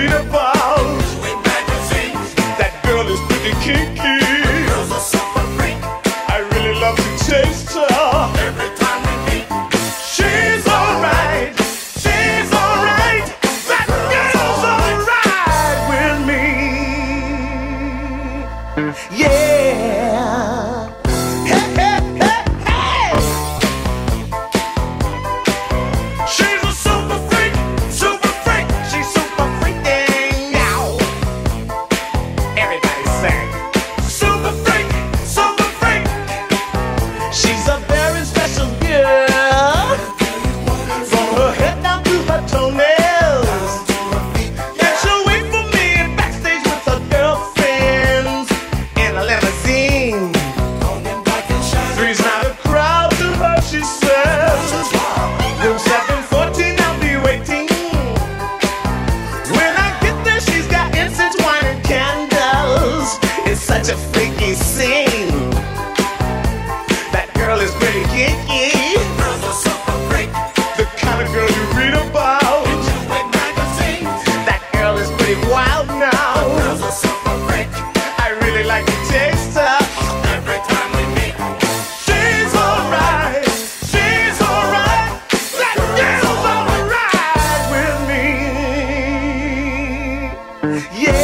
read about in magazines. That girl is pretty kinky. The girl's a super freak. I really love to taste her every time we meet. She's alright. She's alright. That girl's alright with me. Yeah. Hey, hey, hey, hey. She's a super freak, super freak. She's super freaking now. Everybody sing. Super freak, super freak. She's a very special girl. From her head down to her toenails. And she'll wait for me backstage with her girlfriends in a limousine. Three's not a crowd to her, she says. Room 714, I'll be waiting. When I get there, she's got incense, wine, and candles. It's such a freaky scene. That girl is pretty kinky. Girl's a super freak. The kind of girl you read about in magazines. That girl is pretty wild now. Girl's a super freak. I really like to taste her every time we meet. She's alright. She's alright. That girl's alright with me. Yeah.